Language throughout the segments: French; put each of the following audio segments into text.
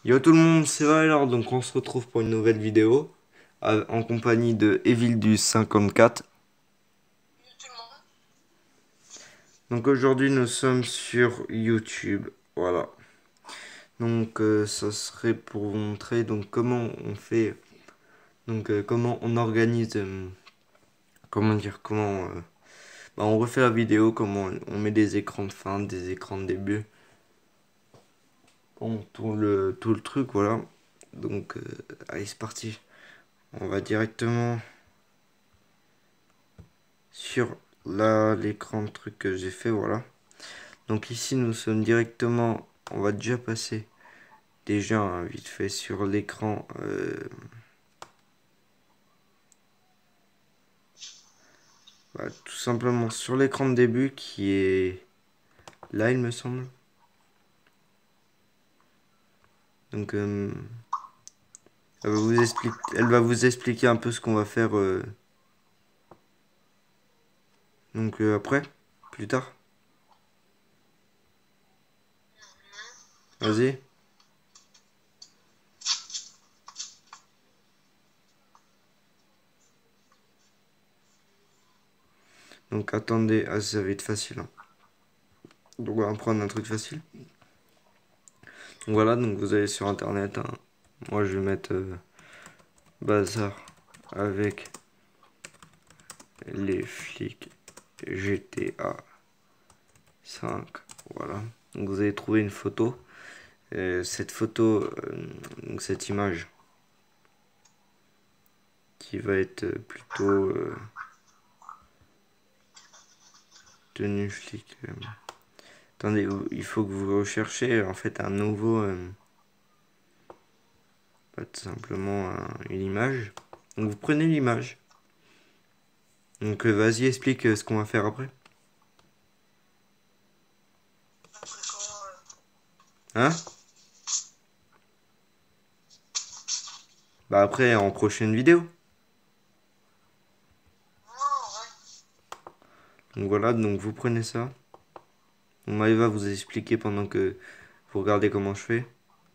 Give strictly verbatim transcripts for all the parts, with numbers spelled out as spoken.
Yo tout le monde, c'est Valor, donc on se retrouve pour une nouvelle vidéo euh, en compagnie de Evildus cinquante-quatre. Tout le monde. Donc aujourd'hui nous sommes sur YouTube, voilà. Donc euh, ça serait pour vous montrer donc comment on fait, donc euh, comment on organise, euh, comment dire, comment euh, bah, on refait la vidéo, comment on, on met des écrans de fin, des écrans de début, bon, tout le tout le truc, voilà. Donc euh, allez c'est parti, on va directement sur là l'écran de truc que j'ai fait, voilà. Donc ici nous sommes directement, on va déjà passer déjà hein, vite fait sur l'écran, euh, bah, tout simplement sur l'écran de début qui est là il me semble. Donc euh, elle, va vous expliquer, elle va vous expliquer un peu ce qu'on va faire euh, donc euh, après, plus tard. Vas-y. Donc attendez, ah, ça va être facile, hein. Donc on va prendre un truc facile. Donc voilà, donc vous allez sur internet, hein. Moi je vais mettre euh, bazar avec les flics G T A cinq. Voilà. Donc vous allez trouver une photo. Euh, cette photo, euh, donc cette image qui va être plutôt euh, tenue flic. euh. Attendez, il faut que vous recherchez en fait un nouveau, euh, pas tout simplement un- une image. Donc vous prenez l'image. Donc euh, vas-y, explique euh, ce qu'on va faire après. Après quand, euh, Hein? Bah après en prochaine vidéo. non, ouais. Donc voilà, donc vous prenez ça. Donc Maëva vous a expliqué pendant que vous regardez comment je fais.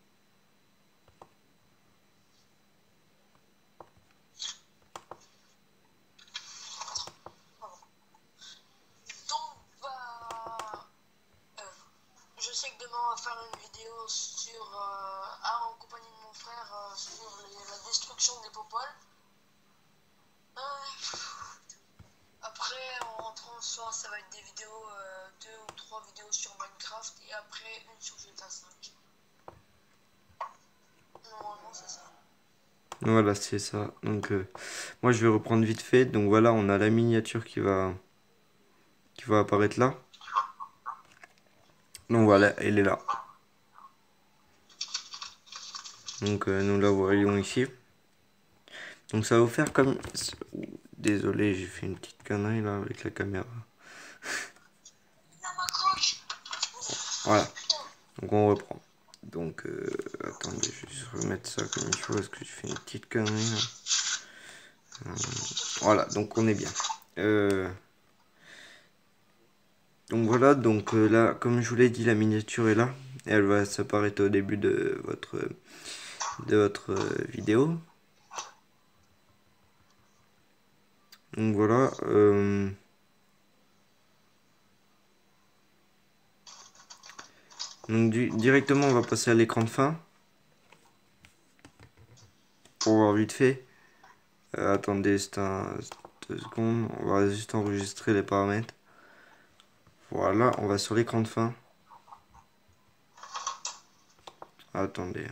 Pardon. Donc, bah, euh, je sais que demain on va faire une vidéo sur, euh, ah, en compagnie de mon frère, euh, sur les- la destruction des popoles. Euh, Après, en rentrant ce soir, ça va être des vidéos, euh, deux ou trois vidéos sur Minecraft et après une sur G T A cinq. Normalement, c'est ça. Voilà, c'est ça. Donc euh, moi je vais reprendre vite fait. Donc voilà, on a la miniature qui va qui va apparaître là. Donc voilà, elle est là. Donc euh, nous la voyons ici. Donc ça va vous faire comme... Désolé, j'ai fait une petite connerie là avec la caméra. Non, ma croche. Voilà, Putain. donc on reprend. Donc euh, attendez, je vais juste remettre ça comme il faut parce que j'ai fait une petite connerie là. Euh, voilà, donc on est bien. Euh, donc voilà, donc euh, là, comme je vous l'ai dit, la miniature est là. Et elle va s'apparaître au début de votre, de votre euh, vidéo. Donc voilà. Euh, donc du, directement, on va passer à l'écran de fin. Pour voir vite fait. Euh, attendez, c'est un... deux secondes. On va juste enregistrer les paramètres. Voilà, on va sur l'écran de fin. Attendez.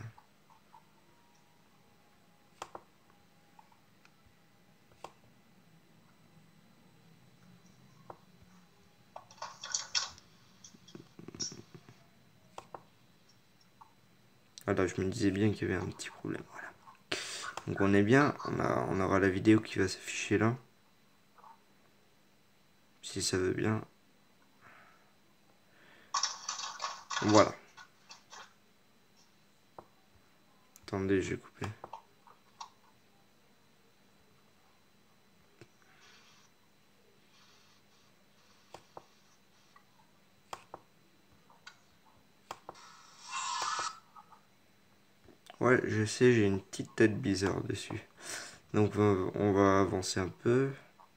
Ah là, je me disais bien qu'il y avait un petit problème. Voilà. Donc on est bien. On, a, on aura la vidéo qui va s'afficher là. Si ça veut bien. Voilà. Attendez, j'ai coupé. Ouais, je sais, j'ai une petite tête bizarre dessus. Donc on va- on va avancer un peu.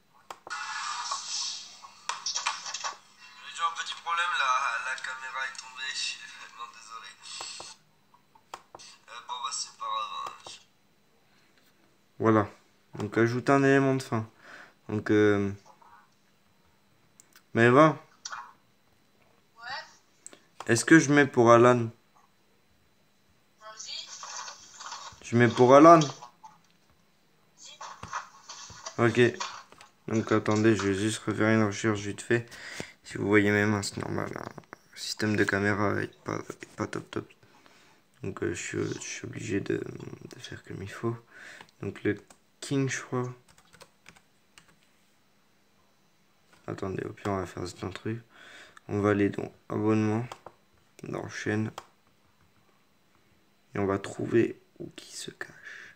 J'ai eu un petit problème, la, la caméra est tombée, je suis vraiment désolé. Euh, bon bah c'est pas grave. Hein. Je- Voilà. Donc ajouter un élément de fin. Donc euh... mais va. Ouais, Est-ce que je mets pour Alan? vas-y, Je mets pour Alan. vas-y. Ok. Donc attendez, je vais juste refaire une recherche vite fait. Si vous voyez mes mains, c'est normal. Hein. Le système de caméra est pas, est pas top top. Donc euh, je, suis, je suis obligé de, de faire comme il faut. Donc le King, je crois. Attendez, au pire on va faire un truc. On va aller dans abonnement, dans chaîne. Et on va trouver où qui se cache.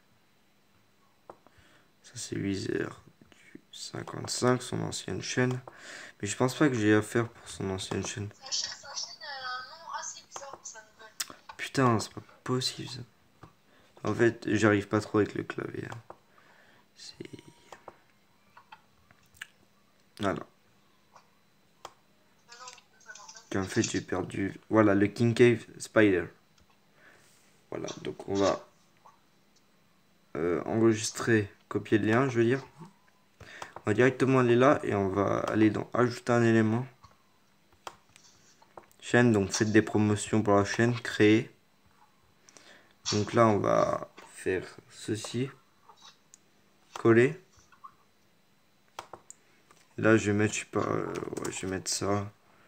Ça c'est Weezer du cinquante-cinq, son ancienne chaîne. Mais je pense pas que j'ai affaire pour son ancienne chaîne. Sa chaîne, sa chaîne, elle a un nom assez bizarre pour sa nouvelle. Putain, c'est pas possible ça. En fait, j'arrive pas trop avec le clavier. Hein. C'est... Voilà. Mais non, ça va pas. En fait, j'ai perdu... Voilà, le King Cave Spider. Voilà, donc on va euh, enregistrer, copier le lien, je veux dire. On va directement aller là et on va aller dans ajouter un élément. Chaîne, donc faites des promotions pour la chaîne, créer. Donc là, on va faire ceci. Coller. Là, je vais mettre, je sais pas, euh, ouais, je vais mettre ça.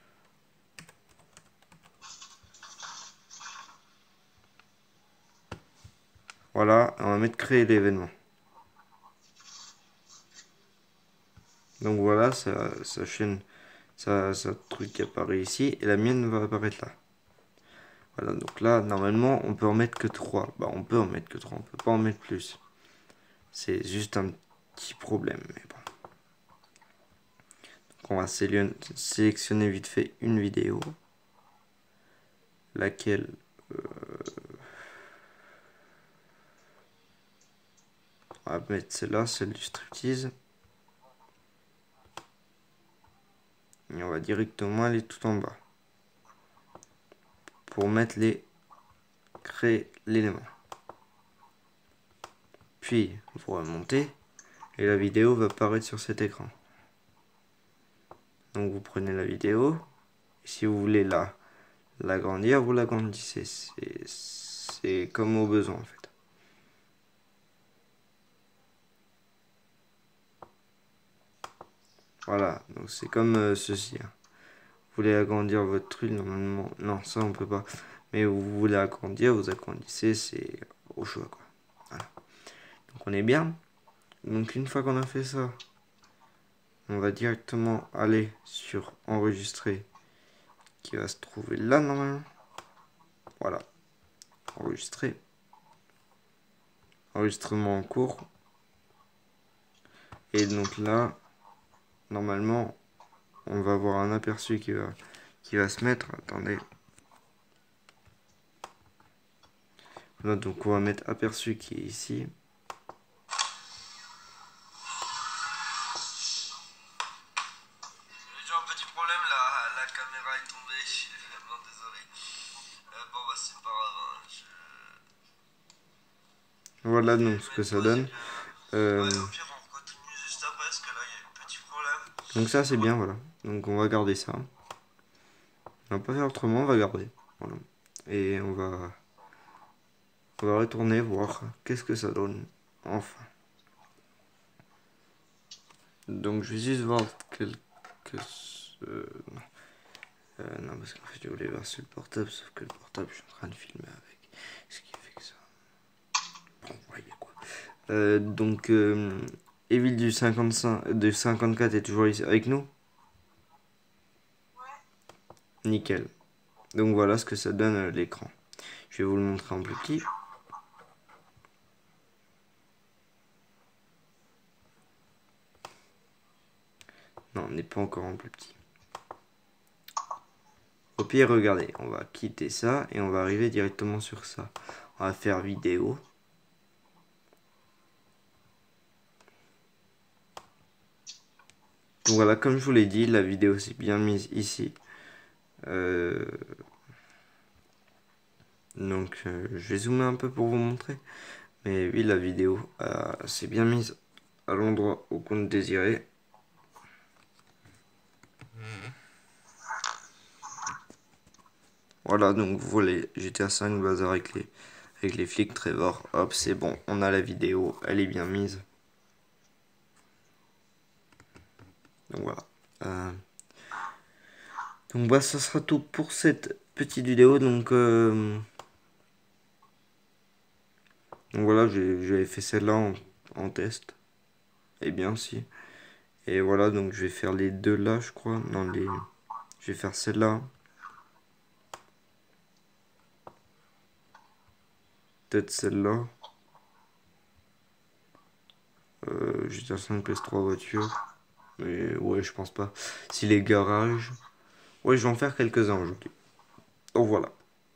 Voilà, on va mettre créer l'événement. Donc voilà, sa, sa chaîne, sa, sa truc qui apparaît ici, et la mienne va apparaître là. Voilà, donc là, normalement, on peut en mettre que trois. Bah, on peut en mettre que trois, on peut pas en mettre plus. C'est juste un petit problème, mais bon. Donc on va sélectionner vite fait une vidéo. Laquelle... Euh, on va mettre celle-là, celle du striptease. Et on va directement aller tout en bas. Pour mettre les... créer l'élément. Puis, vous remontez. Et la vidéo va apparaître sur cet écran. Donc vous prenez la vidéo. Et si vous voulez la l'agrandir, vous l'agrandissez. C'est comme au besoin en fait. Voilà, donc c'est comme euh, ceci. Hein. Vous voulez agrandir votre truc, normalement. Non, ça on peut pas. Mais vous voulez agrandir, vous agrandissez, c'est au choix quoi. Voilà. Donc on est bien. Donc une fois qu'on a fait ça, on va directement aller sur enregistrer qui va se trouver là normalement. Voilà. Enregistrer. Enregistrement en cours. Et donc là, normalement, on va avoir un aperçu qui va, qui va se mettre. Attendez. Là, donc on va mettre aperçu qui est ici. J'ai eu un petit problème, la, la caméra est tombée, je suis vraiment désolé. Euh, bon bah c'est pas grave. Hein. Je... Voilà je vais donc ce que mettre ça pause et donne. puis, euh, Euh, ouais, au pire on continue juste après parce que là il y a un petit problème. donc ça c'est bien, voilà. Donc on va garder ça. On va pas faire autrement, on va garder. Voilà. Et on va, on va retourner voir qu'est-ce que ça donne. Enfin. Donc je vais juste voir quelques... Euh, non. Euh, non, parce qu'en fait je voulais voir sur le portable, sauf que le portable je suis en train de filmer avec. Ce qui fait que ça... Bon, voyez quoi. Euh, donc, euh, Evil du cinquante-cinq, de cinquante-quatre est toujours ici avec nous. Ouais. Nickel. Donc voilà ce que ça donne à l'écran. Je vais vous le montrer en plus petit. Non, on n'est pas encore en plus petit. Au pire, regardez, on va quitter ça et on va arriver directement sur ça. on va faire vidéo. Donc voilà, comme je vous l'ai dit, la vidéo s'est bien mise ici. Euh... Donc euh, je vais zoomer un peu pour vous montrer. Mais oui, la vidéo euh, s'est bien mise à l'endroit où compte désirer. Voilà, donc vous voulez G T A cinq bazar avec les, avec les flics Trevor. Hop, c'est bon, on a la vidéo, elle est bien mise. Donc voilà. Euh, donc bah ça sera tout pour cette petite vidéo. Donc, euh, donc voilà, j'avais fait celle-là en, en test. Et bien si. Et voilà, donc je vais faire les deux là, je crois. Non, les... Je vais faire celle-là. Peut-être celle-là. Euh, G T A cinq P S trois voiture. Mais ouais, je pense pas. Si les garages. Ouais, je vais en faire quelques-uns aujourd'hui. Donc voilà.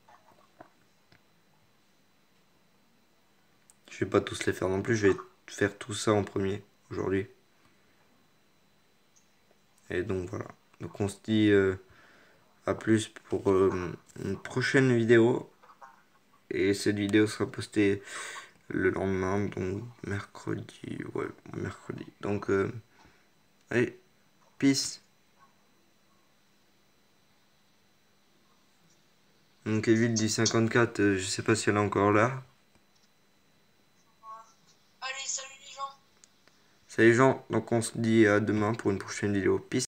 Je vais pas tous les faire non plus. Je vais faire tout ça en premier aujourd'hui. Et donc voilà. Donc on se dit euh, à plus pour euh, une prochaine vidéo. Et cette vidéo sera postée le lendemain, donc mercredi. Ouais, mercredi. Donc, euh, allez, peace. Donc Evil dit cinquante-quatre, euh, je sais pas si elle est encore là. Allez, salut les gens. Salut les gens, donc on se dit à demain pour une prochaine vidéo. Peace.